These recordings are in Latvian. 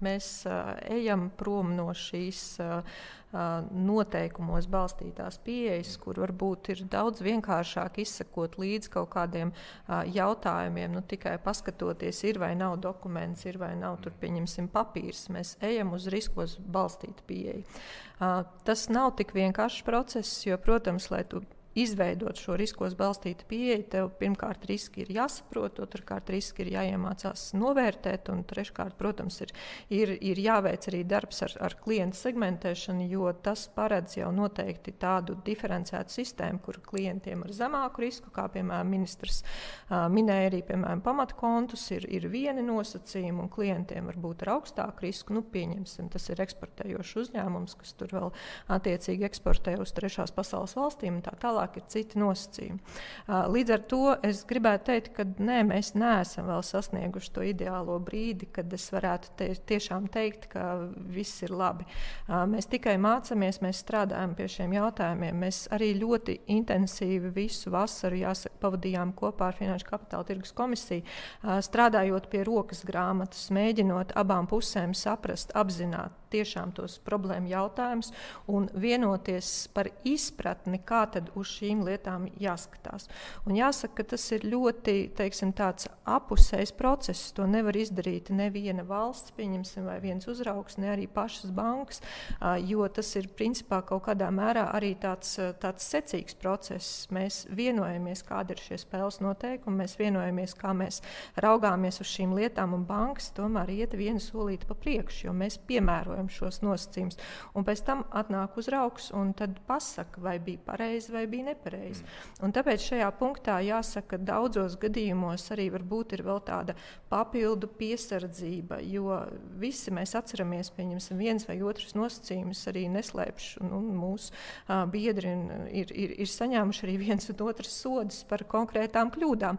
mēs ejam prom no šīs noteikumos balstītās pieejas, kur varbūt ir daudz vienkāršāk izsekot līdz kaut kādiem jautājumiem, tikai paskatoties, ir vai nav dokuments, ir vai nav, tur pieņemsim papīrs. Mēs ejam uz riskos balstītu pieeju. Tas nav tik vienkāršs process, jo, protams, lai tu izveidot šo riskos balstītu pieeju, tev pirmkārt riski ir jāsaprot, otrkārt riski ir jāiemācās novērtēt, un treškārt, protams, ir jāveic arī darbs ar klientu segmentēšanu, jo tas paredz jau noteikti tādu diferencētu sistēmu, kur klientiem ar zemāku risku, kā piemēram ministrs minēja arī, piemēram, pamatkontus, ir vieni nosacījumi, un klientiem varbūt ar augstāku risku, pieņemsim, tas ir eksportējošs uzņēmums, kas tur vēl attiecīgi eksportē uz trešās pasaules valstīm, un tā tālāk ir citi nosacījumi. Līdz ar to es gribētu teikt, ka mēs neesam vēl sasnieguši to ideālo brīdi, kad es varētu tiešām teikt, ka viss ir labi. Mēs tikai mācāmies, mēs strādājam pie šiem jautājumiem. Mēs arī ļoti intensīvi visu vasaru, pavadījām kopā ar Finanšu kapitāla tirgus komisiju, strādājot pie rokas grāmatas, mēģinot abām pusēm saprast, apzināt tiešām tos problēmu jautājumus un vienoties par izpratni, kā tad uz šīm lietām jāskatās. Un jāsaka, ka tas ir ļoti, tāds apusējs process. To nevar izdarīt neviena valsts, pieņemsim, vai viens uzraugs, ne arī pašas bankas, jo tas ir principā kaut kādā mērā arī tāds secīgs process. Mēs vienojamies, kāda ir šie spēles noteikumi, mēs vienojamies, kā mēs raugāmies uz šīm lietām, un bankas tomēr iet vienu solīti pa priekšu, jo mēs piemērojam šos nosacījumus. Un pēc tam atnāk uzraugs un tad pasaka, vai bija pareizi, vai bija nepareizi. Un tāpēc šajā punktā jāsaka, daudzos gadījumos arī varbūt ir vēl tāda papildu piesardzība, jo visi mēs atceramies, pieņemsim, viens vai otrs nosacījums arī neslēpšu. Mūsu biedri ir saņēmuši arī viens un otrs sodus par konkrētām kļūdām.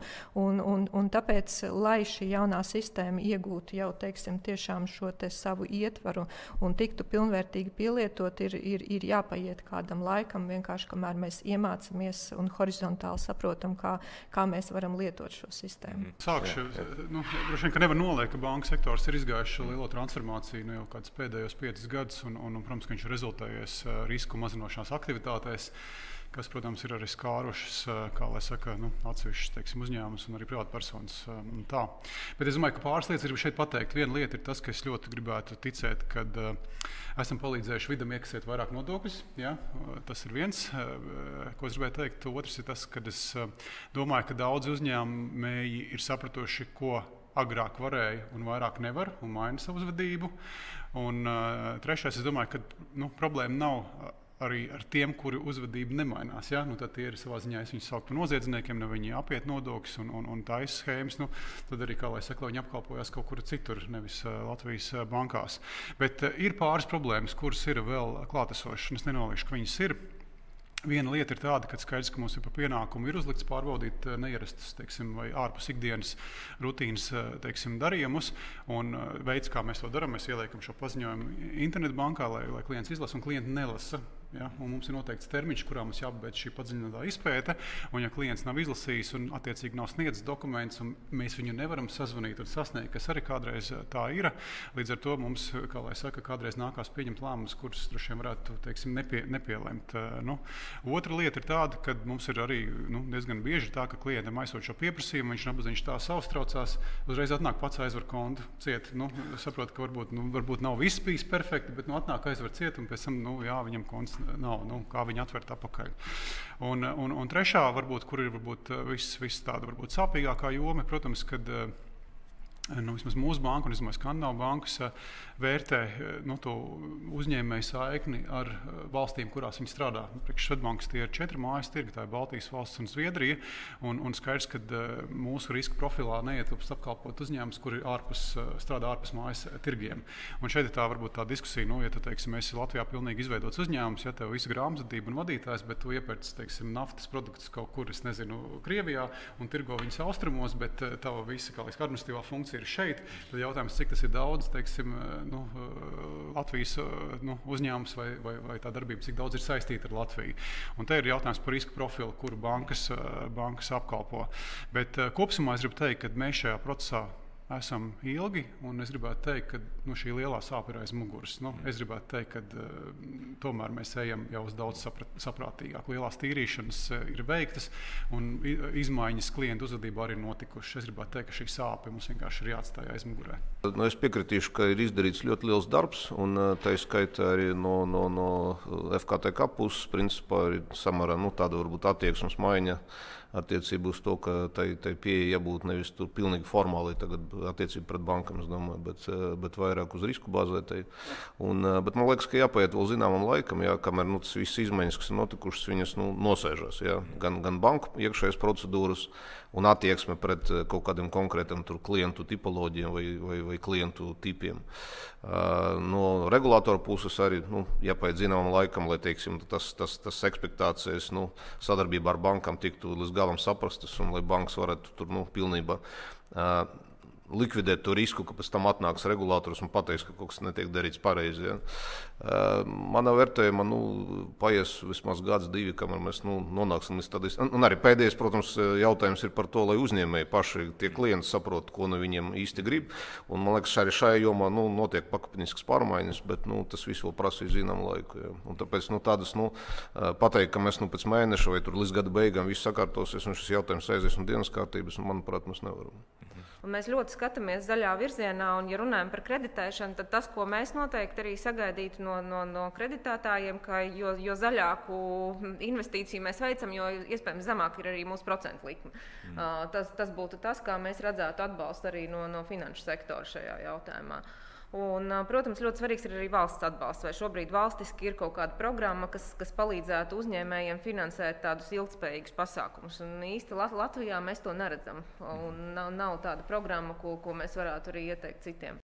Un tāpēc, lai šī jaunā sistēma iegūtu jau, tiešām šo te savu ietvaru un tiktu pilnvērtīgi pielietot, ir jāpaiet kādam laikam, vienkārši kamēr mēs iemācāmies un horizontāli saprotam, kā mēs varam lietot šo sistēmu. Sākšu, droši vien, ka nevar noliekt, ka banka sektors ir izgājuši šo lielo transformāciju jau kādus pēdējos 5 gadus, un protams, ka viņš ir rezultējies risku mazinošanās aktivitātēs, kas, protams, ir arī skārušas, kā lai saka, atsevišķas, uzņēmumus un arī privātpersonas. Bet es domāju, ka pāris lietas gribu šeit pateikt. Viena lieta ir tas, ka es ļoti gribētu ticēt, kad esam palīdzējuši vidam iekasēt vairāk nodokļus. Ja? Tas ir viens, ko es gribēju teikt. Otrs ir tas, ka es domāju, ka daudzi uzņēmēji ir sapratuši, ko agrāk varēja un vairāk nevar, un maina savu uzvedību. Un trešais, es domāju, ka problēma nav arī ar tiem, kuri uzvedība nemainās. Ja? Tad tie ir savā ziņā, es viņus sauktu par noziedzniekiem, viņi apiet nodokļus un taisa schēmas. Tad arī, kā lai saka, viņi apkalpojās kaut kur citur, nevis Latvijas bankās. Bet ir pāris problēmas, kuras ir vēl klātesošas, un es nenolieku, ka viņas ir. Viena lieta ir tāda, ka skaidrs, ka mums ir par pienākumu ir uzlikts pārbaudīt neierastas, vai ārpus ikdienas rutīnas, darījumus. Un veids, kā mēs to darām, mēs ieliekam šo paziņojumu internetbankā, lai klients izlasa, un klienti nelasa. Ja? Un mums ir noteikts termiņš, kurā mums jāpabeidz šī padziļinātā izpēte, un ja klients nav izlasījis un attiecīgi nav sniedzis dokumentus, un mēs viņu nevaram sazvanīt un sasniegt, kas arī kādreiz tā ir, līdz ar to mums, kā lai saka, kādreiz nākās pieņemt lēmumus, kurus droši vien varētu, nepielemt. Otra lieta ir tāda, ka mums ir arī diezgan bieži tā, ka klientam aizsūt šo pieprasījumu, viņš nabadzīgs tā saustraucās, uzreiz atnāk pats aizver kontu ciet. Saprot, ka varbūt nav viss bijis perfekti, bet atnāk aizver ciet, un pēc tam, viņam konts nav, kā viņi atvert atpakaļ. Un trešā, kur ir viss tāda sāpīgākā joma, protams, kad vismaz mūsu banka un Skandināvu bankas vērtē to uzņēmēju saikni ar valstīm, kurās viņi strādā. Priekš Swedbankas tie ir 4 mājas tirgi, tā ir Baltijas valsts un Zviedrija, un skaidrs, ka mūsu riska profilā neietilpst apkalpot uzņēmumus, kuri strādā ārpus mājas tirgiem. Un šeit ir tā varbūt tā diskusija, ja tu, esi Latvijā pilnīgi izveidots uzņēmums, ja tev visa grāmatvedība un vadītājs, bet tu iepērc, naftas produktus kaut kur, es nezinu, Krievijā un tirgo viņus austrumos, bet tava visa administratīvā funkcija ir šeit, tad jautājums, cik tas ir daudz, Latvijas uzņēmums vai tā darbība, cik daudz ir saistīta ar Latviju. Un te ir jautājums par riska profilu, kuru bankas apkalpo. Bet kopsumā es gribu teikt, ka mēs šajā procesā esam ilgi, un es gribētu teikt, ka šī lielā sāpe ir aiz muguras. Es gribētu teikt, ka tomēr mēs ejam jau uz daudz saprātīgāk. Lielās tīrīšanas ir veiktas, un izmaiņas klientu uzvedībā arī notikušas. Es gribētu teikt, ka šī sāpe mums vienkārši ir jāatstāj aiz mugurē. Es piekritīšu, ka ir izdarīts ļoti liels darbs, un tā skaitā arī no FKTK puses, principā, ir samērā tāda varbūt attieksmes maiņa attiecībā uz to, ka tai pieeja jābūt nevis tur pilnīgi formāli tagad attiecībā pret bankām, es domāju, bet vairāk uz risku bāzētai. Bet man liekas, ka jāpaiet vēl zināmam laikam, kamēr tas viss izmaiņas, kas ir notikušas, viņas nosēžas. Gan banku iekšējas procedūras un attieksme pret kaut kādiem konkrētiem klientu tipoloģiem vai klientu tipiem. No regulātora puses arī jāpaiet zināmam laikam, lai teiksim, tas ekspektācijas sadarbībā ar bankām tiktu līdz galam saprastas un lai bankas varētu tur pilnībā likvidēt to risku, ka pēc tam atnāks regulātors un pateiks, ka kaut kas netiek darīts pareizi. Ja. Manā vērtējumā paies vismaz gads, divi, kamēr mēs nonāksim līdz tādai. Un arī pēdējais, protams, jautājums ir par to, lai uzņēmēji paši tie klienti saprot, ko viņiem īsti grib. Un man liekas, arī šajā jomā notiek pakāpeniskas pārmaiņas, bet tas viss vēl prasīs zināmu laiku. Ja. Un tāpēc tādas pateikt, ka mēs pēc mēneša vai līdz gada beigām viss sakārtosies un šis jautājums aizies no dienas kārtības, manuprāt, mēs nevaram. Un mēs ļoti skatāmies zaļā virzienā, un, ja runājam par kreditēšanu, tad tas, ko mēs noteikti arī sagaidītu no kreditētājiem, ka jo zaļāku investīciju mēs veicam, jo iespējams zemāk ir arī mūsu procentu likme. Tas būtu tas, kā mēs redzētu atbalstu arī no finanšu sektora šajā jautājumā. Un, protams, ļoti svarīgs ir arī valsts atbalsts. Vai šobrīd valstiski ir kaut kāda programma, kas palīdzētu uzņēmējiem finansēt tādus ilgspējīgus pasākumus. Un īsti Latvijā mēs to neredzam. Un nav tāda programma, ko mēs varētu arī ieteikt citiem.